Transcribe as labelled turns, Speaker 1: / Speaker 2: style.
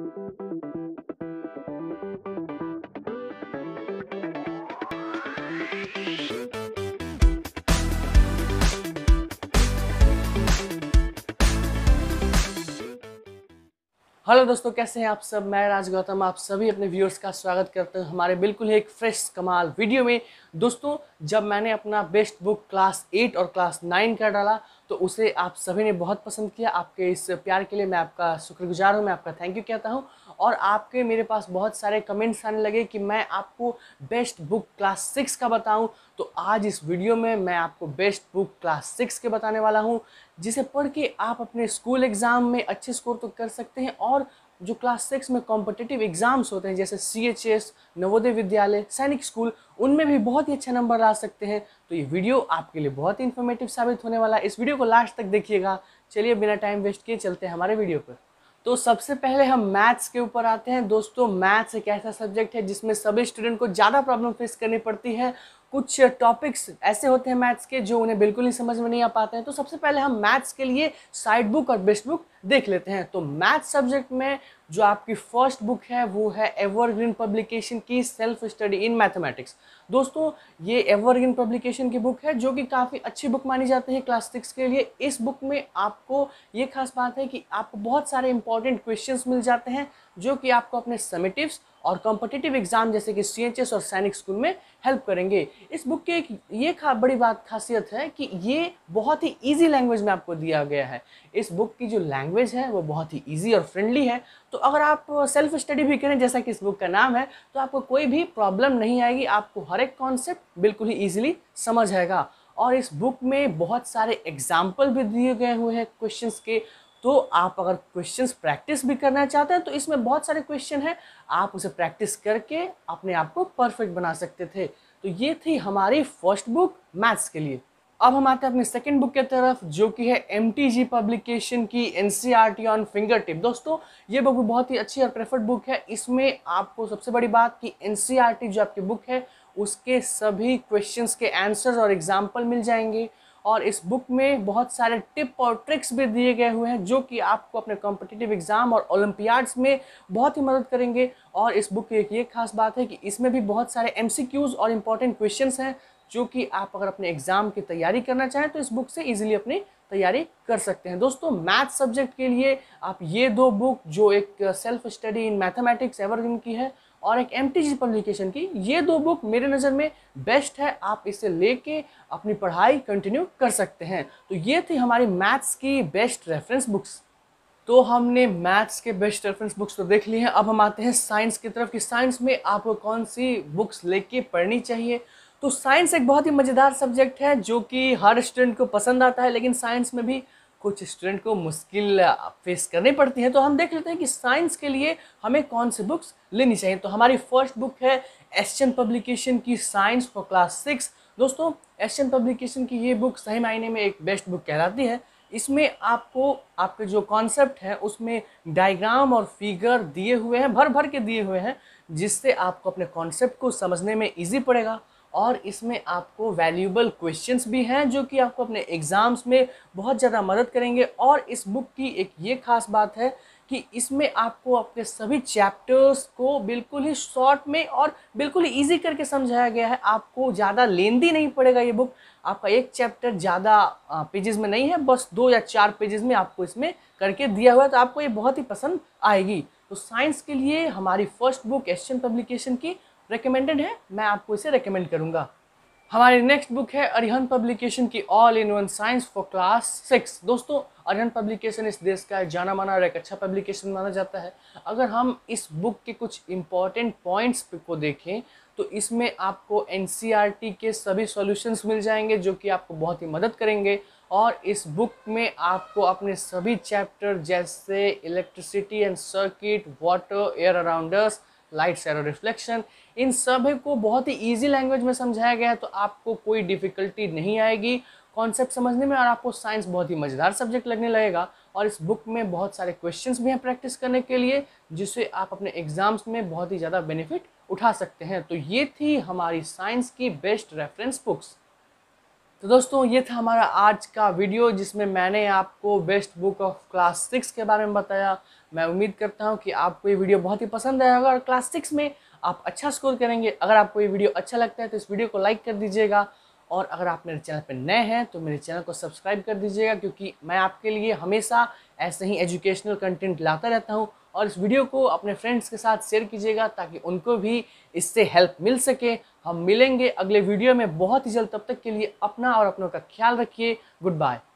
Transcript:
Speaker 1: Hello दोस्तों, कैसे हैं आप सब। मैं राज गौतम आप सभी अपने व्यूअर्स का स्वागत करता हूं हमारे बिल्कुल ही एक फ्रेश कमाल वीडियो में। दोस्तों, जब मैंने अपना बेस्ट बुक क्लास 8 और क्लास 9 का डाला तो उसे आप सभी ने बहुत पसंद किया। आपके इस प्यार के लिए मैं आपका शुक्रगुजार हूं, मैं आपका थैंक यू कहता हूं। और आपके मेरे पास बहुत सारे कमेंट्स आने लगे कि मैं आपको बेस्ट बुक क्लास 6 का बताऊं। तो आज इस वीडियो में मैं आपको बेस्ट बुक क्लास 6 के बताने वाला हूं, जिसे पढ़ के आप अपने स्कूल एग्ज़ाम में अच्छे स्कोर तो कर सकते हैं। और जो क्लास 6 में कॉम्पिटिटिव एग्ज़ाम्स होते हैं जैसे CHS, नवोदय विद्यालय, सैनिक स्कूल, उनमें भी बहुत ही अच्छे नंबर ला सकते हैं। तो ये वीडियो आपके लिए बहुत ही इन्फॉर्मेटिव साबित होने वाला है। इस वीडियो को लास्ट तक देखिएगा। चलिए बिना टाइम वेस्ट किए चलते हैं हमारे वीडियो पर। तो सबसे पहले हम मैथ्स के ऊपर आते हैं। दोस्तों, मैथ्स एक ऐसा सब्जेक्ट है जिसमें सभी स्टूडेंट को ज़्यादा प्रॉब्लम फेस करनी पड़ती है। कुछ टॉपिक्स ऐसे होते हैं मैथ्स के जो उन्हें बिल्कुल ही समझ में नहीं आ पाते हैं। तो सबसे पहले हम मैथ्स के लिए साइड बुक और बेस्ट बुक देख लेते हैं। तो मैथ्स सब्जेक्ट में जो आपकी फर्स्ट बुक है वो है एवरग्रीन पब्लिकेशन की सेल्फ स्टडी इन मैथमेटिक्स। दोस्तों, ये एवरग्रीन पब्लिकेशन की बुक है जो कि काफ़ी अच्छी बुक मानी जाती है क्लास 6 के लिए। इस बुक में आपको ये खास बात है कि आपको बहुत सारे इंपॉर्टेंट क्वेश्चंस मिल जाते हैं जो कि आपको अपने समेटिव्स और कॉम्पिटिटिव एग्जाम जैसे कि CHS और सैनिक स्कूल में हेल्प करेंगे। इस बुक के एक ये बड़ी खासियत है कि ये बहुत ही इजी लैंग्वेज में आपको दिया गया है। इस बुक की जो लैंग्वेज है वो बहुत ही इजी और फ्रेंडली है। तो अगर आप सेल्फ स्टडी भी करें जैसा कि इस बुक का नाम है तो आपको कोई भी प्रॉब्लम नहीं आएगी। आपको हर एक कॉन्सेप्ट बिल्कुल ही ईजिली समझ आएगा। और इस बुक में बहुत सारे एग्जाम्पल भी दिए गए हुए हैं क्वेश्चंस के। तो आप अगर क्वेश्चंस प्रैक्टिस भी करना चाहते हैं तो इसमें बहुत सारे क्वेश्चन हैं, आप उसे प्रैक्टिस करके अपने आप को परफेक्ट बना सकते थे। तो ये थी हमारी फर्स्ट बुक मैथ्स के लिए। अब हम आते हैं अपनी सेकंड बुक की तरफ जो कि है MTG पब्लिकेशन की NCERT ऑन फिंगर टिप। दोस्तों, ये बुक बहुत ही अच्छी और प्रेफर्ड बुक है। इसमें आपको सबसे बड़ी बात कि NCERT जो आपकी बुक है उसके सभी क्वेश्चंस के आंसर्स और एग्जाम्पल मिल जाएंगे। और इस बुक में बहुत सारे टिप और ट्रिक्स भी दिए गए हुए हैं जो कि आपको अपने कॉम्पिटिटिव एग्जाम और ओलंपियाड्स में बहुत ही मदद करेंगे। और इस बुक की एक ये खास बात है कि इसमें भी बहुत सारे MCQs और इम्पॉर्टेंट क्वेश्चंस हैं जो कि आप अगर अपने एग्जाम की तैयारी करना चाहें तो इस बुक से इजीली अपनी तैयारी कर सकते हैं। दोस्तों, मैथ्स सब्जेक्ट के लिए आप ये दो बुक जो एक self study in mathematics Evergreen की है और एक MTG पब्लिकेशन की, ये दो बुक मेरे नज़र में बेस्ट है। आप इसे लेके अपनी पढ़ाई कंटिन्यू कर सकते हैं। तो ये थी हमारी मैथ्स की बेस्ट रेफरेंस बुक्स। तो हमने मैथ्स के बेस्ट रेफरेंस बुक्स तो देख लिए हैं। अब हम आते हैं साइंस की तरफ कि साइंस में आपको कौन सी बुक्स लेके पढ़नी चाहिए। तो साइंस एक बहुत ही मज़ेदार सब्जेक्ट है जो कि हर स्टूडेंट को पसंद आता है, लेकिन साइंस में भी कुछ स्टूडेंट को मुश्किल फेस करनी पड़ती है। तो हम देख लेते हैं कि साइंस के लिए हमें कौन सी बुक्स लेनी चाहिए। तो हमारी फर्स्ट बुक है एशियन पब्लिकेशन की साइंस फॉर क्लास 6। दोस्तों, एशियन पब्लिकेशन की ये बुक सही मायने में एक बेस्ट बुक कहलाती है। इसमें आपको आपके जो कॉन्सेप्ट है उसमें डायग्राम और फिगर दिए हुए हैं, भर भर के दिए हुए हैं, जिससे आपको अपने कॉन्सेप्ट को समझने में ईजी पड़ेगा। और इसमें आपको वैल्यूएबल क्वेश्चंस भी हैं जो कि आपको अपने एग्ज़ाम्स में बहुत ज़्यादा मदद करेंगे। और इस बुक की एक ये खास बात है कि इसमें आपको अपने सभी चैप्टर्स को बिल्कुल ही शॉर्ट में और बिल्कुल ही ईजी करके समझाया गया है। आपको ज़्यादा लेंदी नहीं पड़ेगा ये बुक। आपका एक चैप्टर ज़्यादा पेजेस में नहीं है, बस 2 या 4 पेजेस में आपको इसमें करके दिया हुआ है। तो आपको ये बहुत ही पसंद आएगी। तो साइंस के लिए हमारी फर्स्ट बुक एशियन पब्लिकेशन की रिकमेंडेड है, मैं आपको इसे रिकमेंड करूंगा। हमारी नेक्स्ट बुक है अरिहंत पब्लिकेशन की all in one science for class 6। दोस्तों, अरिहंत पब्लिकेशन इस देश का जाना माना और एक अच्छा पब्लिकेशन माना जाता है। अगर हम इस बुक के कुछ इंपॉर्टेंट पॉइंट्स को देखें तो इसमें आपको NCERT के सभी सॉल्यूशंस मिल जाएंगे जो कि आपको बहुत ही मदद करेंगे। और इस बुक में आपको अपने सभी चैप्टर जैसे electricity and circuit, water, air around us, light shadow reflection, इन सभी को बहुत ही इजी लैंग्वेज में समझाया गया है। तो आपको कोई डिफ़िकल्टी नहीं आएगी कॉन्सेप्ट समझने में और आपको साइंस बहुत ही मज़ेदार सब्जेक्ट लगने लगेगा। और इस बुक में बहुत सारे क्वेश्चंस भी हैं प्रैक्टिस करने के लिए, जिससे आप अपने एग्जाम्स में बहुत ही ज़्यादा बेनिफिट उठा सकते हैं। तो ये थी हमारी साइंस की बेस्ट रेफरेंस बुक्स। तो दोस्तों, ये था हमारा आज का वीडियो जिसमें मैंने आपको बेस्ट बुक ऑफ क्लास 6 के बारे में बताया। मैं उम्मीद करता हूँ कि आपको ये वीडियो बहुत ही पसंद आया होगा और क्लास 6 में आप अच्छा स्कोर करेंगे। अगर आपको ये वीडियो अच्छा लगता है तो इस वीडियो को लाइक कर दीजिएगा, और अगर आप मेरे चैनल पर नए हैं तो मेरे चैनल को सब्सक्राइब कर दीजिएगा, क्योंकि मैं आपके लिए हमेशा ऐसे ही एजुकेशनल कंटेंट लाता रहता हूँ। और इस वीडियो को अपने फ्रेंड्स के साथ शेयर कीजिएगा ताकि उनको भी इससे हेल्प मिल सके। हम मिलेंगे अगले वीडियो में बहुत ही जल्द, तब तक के लिए अपना और अपनों का ख्याल रखिए। Good bye.